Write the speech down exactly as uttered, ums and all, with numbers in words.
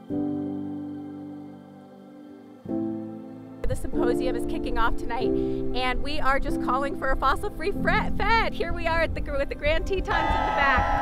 The symposium is kicking off tonight, and we are just calling for a fossil-free Fed. Here we are at the, with the Grand Tetons in the back.